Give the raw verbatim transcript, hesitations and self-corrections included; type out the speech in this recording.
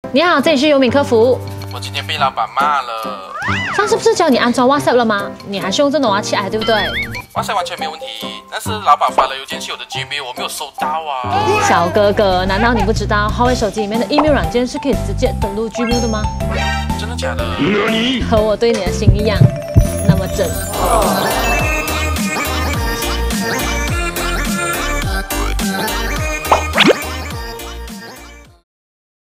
你好，这里是优品客服。 我今天被老板骂了。 上次不是教你安装 WhatsApp 了吗？你还是用这种啊起来，对不对 ？WhatsApp 完全没问题，但是老板发了邮件去我的 Gmail， 我没有收到啊。 小哥哥，难道你不知道华为手机里面的 email 软件是可以直接登录 Gmail 的吗？ 真的假的？ 和我对你的心一样，那么真。